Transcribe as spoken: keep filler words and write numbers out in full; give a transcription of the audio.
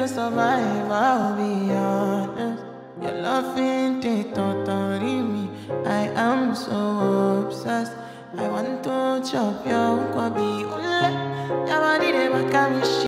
survive, I'll be honest. Your love ain't it, totally me. I am so obsessed. I want to chop your kwabi. Ule, your body, they make me